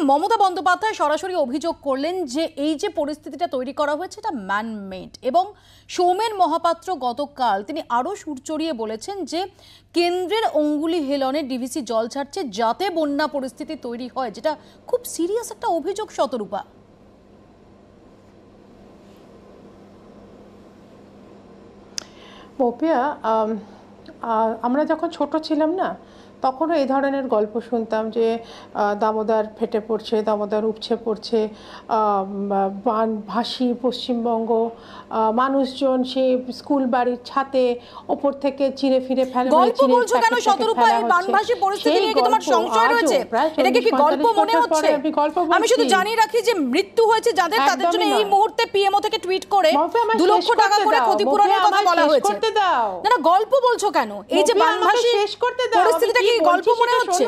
মমতা বন্দ্যোপাধ্যায় সরাসরি অভিযোগ করলেন যে এই যে পরিস্থিতিটা তৈরি করা হয়েছে এটা ম্যান মেড, এবং সৌমেন মহাপাত্র গতকাল তিনি আরও সুর চড়িয়ে বলেছেন যে কেন্দ্রের অঙ্গুলি হেলনে ডিভিসি জল ছাড়ছে যাতে বন্যা পরিস্থিতি তৈরি হয়, যেটা খুব সিরিয়াস একটা অভিযোগ। শতরূপা, মোপিয়া, আমরা যখন ছোট ছিলাম না তখনও এই ধরনের গল্প শুনতাম যে দামোদর ফেটে পড়ছে, দামোদর উপচে পড়ছে, বান ভাসি পশ্চিমবঙ্গ, মানুষজন সে স্কুল বাড়ির ছাতে ওপর থেকে চিড়ে ফিরে ফেলে। গল্প বলছো কেন শতরূপা? এই বানভাসি পরিস্থিতি নিয়ে কি তোমার সংশয় রয়েছে? এটাকে কি গল্প মনে হচ্ছে? আমি শুধু জানিয়ে রাখি যে মৃত্যু হয়েছে যাদের, তাদের জন্য এই মুহূর্তে পিএমও থেকে টুইট করে 2 লক্ষ টাকা করে ক্ষতিপূরণের কথা বলা হয়েছে। না না, গল্প বলছো কেন? এই যে বানভাসি পরিস্থিতিটা কি গল্প মনে হচ্ছে?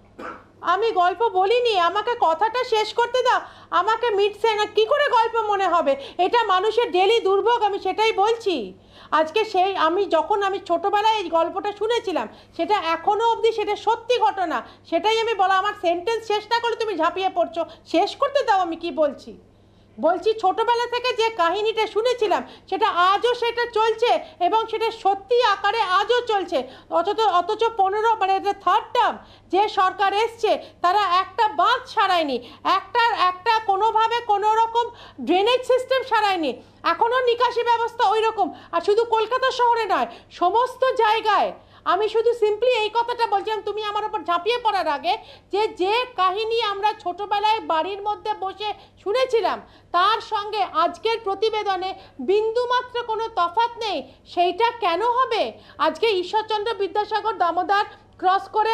আমি গল্প বলিনি, আমাকে কথাটা শেষ করতে দাও। আমাকে মিটছে না, কি করে গল্প মনে হবে? এটা মানুষের ডেলি দুর্ভোগ, আমি সেটাই বলছি। আজকে সেই আমি ছোটবেলায় এই গল্পটা শুনেছিলাম, সেটা এখনো অবধি সেটা সত্যি ঘটনা, সেটাই আমি বলা। আমার সেন্টেন্স শেষ না করলে তুমি ঝাঁপিয়ে পড়ছো, শেষ করতে দাও। আমি কি বলছি ছোটবেলা থেকে যে কাহিনীটা শুনেছিলাম সেটা আজও সেটা চলছে, এবং সেটা সত্যি আকারে আজও চলছে। অথচ 15 মানে এটা 3rd টার্ম যে সরকার এসছে তারা একটা বাঁধ সারায়নি, একটা কোনোভাবে কোনো রকম ড্রেনেজ সিস্টেম সারায়নি, এখনও নিকাশি ব্যবস্থা ওই রকম। আর শুধু কলকাতা শহরে নয়, সমস্ত জায়গায়। আমি শুধু সিম্পলি এই কথাটা বলছিলাম, তুমি আমার উপর ঝাঁপিয়ে পড়ার আগে, যে কাহিনী আমরা ছোটবেলায় বাড়ির মধ্যে বসে শুনেছিলাম তার সঙ্গে আজকের প্রতিবেদনে বিন্দুমাত্র কোনো তফাৎ নেই। সেইটা কেন হবে? আজকে ঈশ্বরচন্দ্র বিদ্যাসাগর দামোদর ক্রস করে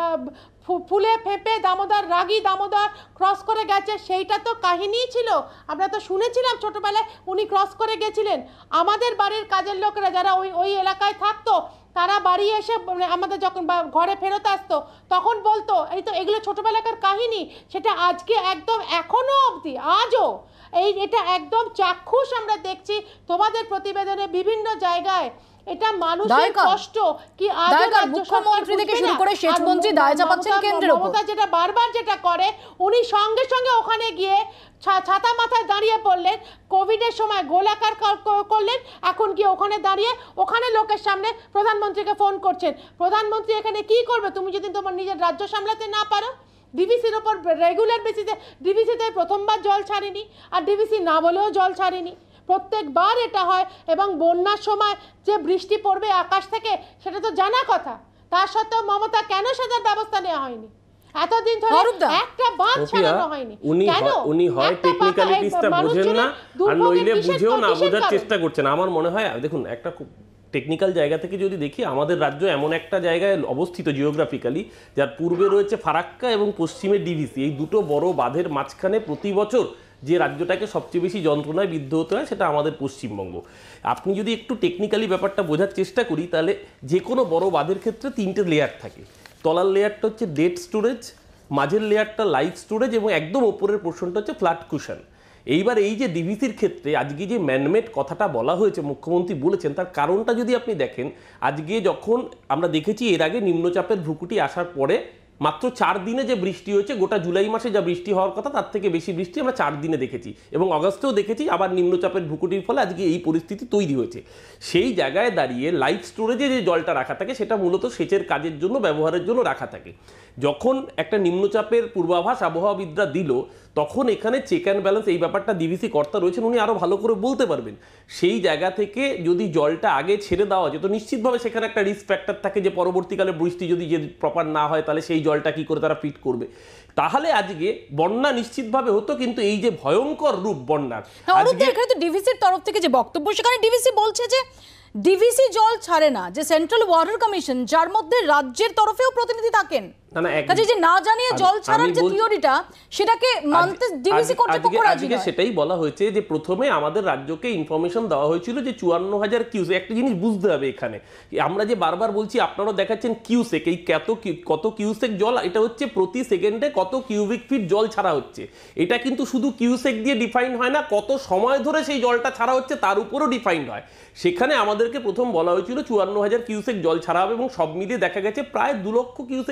ফুলে ফেঁপে দামোদর, রাগী দামোদর ক্রস করে গেছে, সেইটা তো কাহিনীই ছিল। আমরা তো শুনেছিলাম ছোটবেলায় উনি ক্রস করে গেছিলেন। আমাদের বাড়ির কাজের লোকেরা যারা ওই এলাকায় থাকতো তারা বাড়ি এসে আমাদের যখন ঘরে ফেরত আসতো তখন বলতো এই তো এগুলো ছোটবেলাকার কাহিনী। সেটা আজকে একদম এখনো অবধি আজও এটা একদম চাক্ষুষ আমরা দেখছি তোমাদের প্রতিবেদনে বিভিন্ন জায়গায়। এটা মানুষের কষ্ট কি আজও মুখ্যমন্ত্রী থেকে শুরু করে শেষ মন্ত্রী দায় চাপাচ্ছেন কেন্দ্রের উপর। মমতা যেটা বারবার যেটা করে, উনি সঙ্গে সঙ্গে ওখানে গিয়ে ছাতা মাথায় দাঁড়িয়ে পড়লেন, কোভিডের সময় গোলাকার করলেন, এখন গিয়ে ওখানে দাঁড়িয়ে ওখানে লোকের সামনে প্রধানমন্ত্রীকে ফোন করছেন। প্রধানমন্ত্রী এখানে কি করবে তুমি যদি তোমার নিজের রাজ্য সামলাতে না পারো? ডিভিসির ওপর রেগুলার বেসিসে, ডিভিসিতে প্রথমবার জল ছাড়েনি, আর ডিভিসি না বলেও জল ছাড়েনি। প্রত্যেকবার এটা হয়, এবং বন্যার সময় যে বৃষ্টি পড়বে আকাশ থেকে সেটা তো জানা কথা। তার সত্ত্বেও মমতা কেন সেটার ব্যবস্থা নেওয়া হয়নি? এতদিন ধরে একটা বাঁধ ছাড়ানো হয়নি কেন? উনি হয় টেকনিক্যালিটিসটা বোঝেন না, আর নইলে বুঝেও না বোঝার চেষ্টা করছেন। আমার মনে হয় দেখুন, একটা খুব টেকনিক্যাল জায়গা থেকে যদি দেখি, আমাদের রাজ্য এমন একটা জায়গায় অবস্থিত জিওগ্রাফিক্যালি, যার পূর্বে রয়েছে ফারাক্কা এবং পশ্চিমে ডিভিসি। এই দুটো বড় বাঁধের মাঝখানে প্রতি বছর যে রাজ্যটাকে সবচেয়ে বেশি যন্ত্রণায় বিদ্ধ হতে হয় সেটা আমাদের পশ্চিমবঙ্গ। আপনি যদি একটু টেকনিক্যালি ব্যাপারটা বোঝার চেষ্টা করি, তাহলে যে কোনো বড় বাঁধের ক্ষেত্রে 3টে লেয়ার থাকে। তলার লেয়ারটা হচ্ছে ডেড স্টোরেজ, মাঝের লেয়ারটা লাইভ স্টোরেজ, এবং একদম ওপরের পোর্শনটা হচ্ছে ফ্ল্যাট কুশন। এইবার এই যে ডিভিসির ক্ষেত্রে আজকে যে ম্যানমেড কথাটা বলা হয়েছে, মুখ্যমন্ত্রী বলেছেন, তার কারণটা যদি আপনি দেখেন, আজকে যখন আমরা দেখেছি এর আগে নিম্নচাপের ভ্রুকুটি আসার পরে মাত্র 4 দিনে যে বৃষ্টি হয়েছে, গোটা জুলাই মাসে যা বৃষ্টি হওয়ার কথা তার থেকে বেশি বৃষ্টি আমরা 4 দিনে দেখেছি, এবং অগাস্টেও দেখেছি। আবার নিম্নচাপের ভ্রুকুটির ফলে আজকে এই পরিস্থিতি তৈরি হয়েছে। সেই জায়গায় দাঁড়িয়ে লাইভ স্টোরেজে যে জলটা রাখা থাকে সেটা মূলত সেচের কাজের জন্য, ব্যবহারের জন্য রাখা থাকে। যখন একটা নিম্নচাপের পূর্বাভাস আবহাওয়াবিদরা দিল, তখন এখানে চেক অ্যান্ড ব্যালেন্স, এই ব্যাপারটা ডিভিসি কর্তা রয়েছেন, উনি আরও ভালো করে বলতে পারবেন। সেই জায়গা থেকে যদি জলটা আগে ছেড়ে দেওয়া যেত, নিশ্চিতভাবে সেখানে একটা রিস্ক ফ্যাক্টর থাকে যে পরবর্তীকালে বৃষ্টি যদি প্রপার না হয় তাহলে সেই জলটা কি করে তারা ফিট করবে। তাহলে আজকে বন্যা নিশ্চিতভাবে হতো, কিন্তু এই যে ভয়ঙ্কর রূপ বন্যার, এখানে তো ডিভিসির তরফ থেকে যে বক্তব্য, সেখানে ডিভিসি বলছে যে ডিভিসি জল ছাড়ে না, যে সেন্ট্রাল ওয়াটার কমিশন যার মধ্যে রাজ্যের তরফেও প্রতিনিধি থাকেন, কাজে যে না জানিয়ে জল ছাড়ার যে থিওরিটা সেটাকে মানতে ডিভিসি কর্তৃপক্ষ রাজি নয়। সেটাই বলা হয়েছে যে প্রথমে আমাদের রাজ্যকে ইনফরমেশন দেওয়া হয়েছিল যে 54,000 কিউসেক। একটা জিনিস বুঝতে হবে এখানে, আমরা যে বারবার বলছি, আপনারা দেখাচ্ছেন কিউসেক, এই কত কিউসেক জল, এটা হচ্ছে প্রতি সেকেন্ডে কত কিউবিক ফিট জল ছাড়া হচ্ছে। এটা কিন্তু শুধু কিউসেক দিয়ে ডিফাইন হয় না, কত সময় ধরে সেই জলটা ছাড়া হচ্ছে তার উপরও ডিফাইন্ড হয়। সেখানে আমাদেরকে প্রথম বলা হয়েছিল 54,000 কিউসেক জল ছাড়া হবে, এবং সব মিলিয়ে দেখা গেছে প্রায় 2 লক্ষ কিউসেকের কাছাকাছি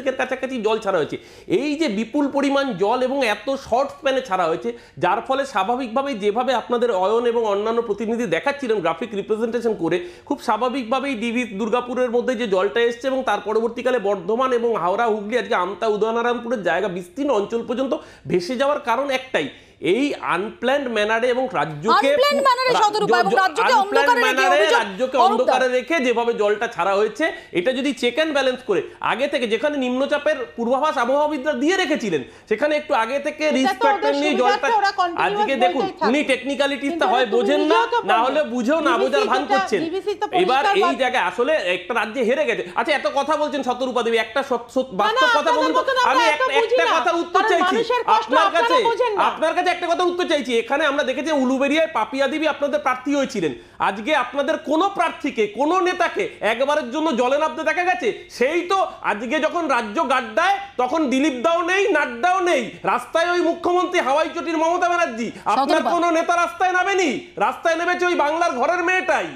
কাছাকাছি জল ছাড়া হয়েছে। এই যে বিপুল পরিমাণ জল এবং এত শর্ট স্প্যানে ছাড়া হয়েছে, যার ফলে স্বাভাবিকভাবেই যেভাবে আপনাদের অয়ন এবং অন্যান্য প্রতিনিধি দেখাচ্ছিলেন গ্রাফিক রিপ্রেজেন্টেশন করে, খুব স্বাভাবিকভাবেই ডিভি দুর্গাপুরের মধ্যে যে জলটা এসছে এবং তার পরবর্তীকালে বর্ধমান এবং হাওড়া হুগলি আজকে আমতা উদয়নারায়ণপুরের জায়গা বিস্তীর্ণ অঞ্চল পর্যন্ত ভেসে যাওয়ার কারণ একটাই, এই আনপ্ল্যান্ড ম্যানারে এবং রাজ্যকে অন্ধকারে রেখে যেভাবে জলটা ছাড়া হয়েছে, এটা যদি চেক অ্যান্ড ব্যালেন্স করে আগে থেকে, যেখানে নিম্নচাপের পূর্বাভাস আবহাওয়াবিদরা দিয়ে রেখেছিলেন, সেখানে একটু আগে থেকে রিস্ক ফ্যাক্টর নিয়ে জলটা, আজকে দেখুন উনি টেকনিক্যালিটিসটা হয় বোঝেন না, না হলে বুঝেও না বোঝার ভান করছেন। এবার এই জায়গায় আসলে একটা রাজ্যে হেরে গেছে। আচ্ছা, এত কথা বলছেন শতরূপা দেবী, একটা বাস্তব কথা বলুন তো। আমি একটা কথার উত্তর চাইছি আপনার কাছে, একটা কথা উত্তর চাইছি। এখানে আমরা দেখেছি উলুবেড়িয়ায় পাপিয়া দেবী আপনাদের প্রার্থী হয়েছিলেন, আজকে আপনাদের কোন প্রার্থীকে, কোন নেতাকে একবারের জন্য জলে নামতে দেখা গেছে? সেই তো আজকে যখন রাজ্য গাড্ডায়, তখন দিলীপ দাও নেই, নাড্ডাও নেই, রাস্তায় ওই মুখ্যমন্ত্রী হাওয়াই চটির মমতা ব্যানার্জি। আপনার কোন নেতা রাস্তায় নামেনি, রাস্তায় নেমেছে ওই বাংলার ঘরের মেয়েটাই।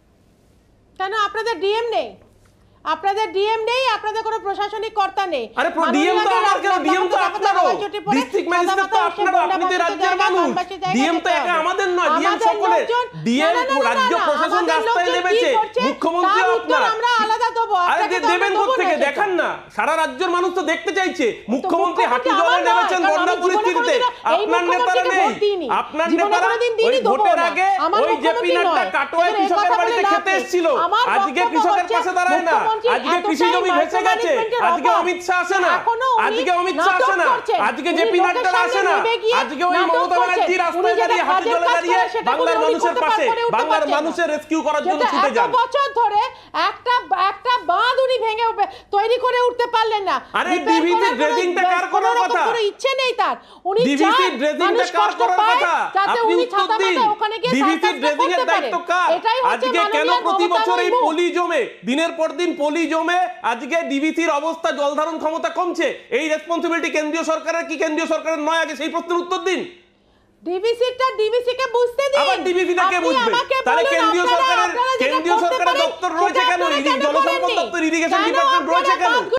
কেন আপনাদের ডিএম নেই? আপনাদের ডিএম নেই, আপনাদের কোনো প্রশাসনিক কর্তা নেই। আরে ডিএম তো আমার, কেন ডিএম তো আপনারও, ডিস্ট্রিক্ট ম্যাজিস্ট্রেট তো আপনারও, আপনি তো রাজ্যের মানুষ। ডিএম তো একা আমাদের নয়, ডিএম সকলের। ডিএম রাজ্য প্রশাসন রাস্তায় নেমেছে, মুখ্যমন্ত্রী আপনারা। আমরা আলাদা দেব, আরে দেবেন কোত্থেকে? দেখান না, সারা রাজ্যের মানুষ তো দেখতে চাইছে। মুখ্যমন্ত্রী হাঁটু জলে নেমেছেন বন্যা পরিস্থিতিতে, আপনার নেতারা নেই। আপনার নেতারা ওই ভোটের আগে ওই জেপি নাড্ডা কাটোয়ায় কৃষকের বাড়িতে খেতে এসেছিল, আজকে কৃষকের পাশে দাঁড়ায় না। আজকে কৃষি জমি ভেসে গেছে, আজকে অমিত শাহ আসে না, আজকে অমিত শাহ আসে না, আজকে জেপি নাড্ডা আসে না, আজকে ওই মমতা ব্যানার্জি রাস্তায় দাঁড়িয়ে হাতে জলে দাঁড়িয়ে বাংলার মানুষের পাশে, বাংলার মানুষের রেস্কিউ করার জন্য ছুটে যান। বছর ধরে একটা বাঁধ উনি ভেঙে তৈরি করে উঠতে পারলেন না। আরে ডিভিসি ড্রেজিংটা কার করার কথা? ইচ্ছে নেই তার, উনি ডিভিসি ড্রেজিংটা কার করার কথা? আপনি উত্তর দিন, ডিভিসি ড্রেজিং এর দায়িত্ব কার? আজকে কেন প্রতি বছর এই পলি জমে, দিনের পর দিন পলি জমে আজকে ডিভিসির অবস্থা, জলধারণ ক্ষমতা কমছে? এই রেসপন্সিবিলিটি কেন্দ্রীয় সরকারের কি কেন্দ্রীয় সরকারের নয়? আগে সেই প্রশ্নের উত্তর দিন। ডিভিসি কে বুঝতে দিন। আবার ডিভিসি কে বুঝবে? তাহলে কেন্দ্রীয় সরকারের দপ্তর রয়েছে কেন? জলসম্পদ দপ্তর, ইরিগেশন ডিপার্টমেন্ট রয়েছে কেন?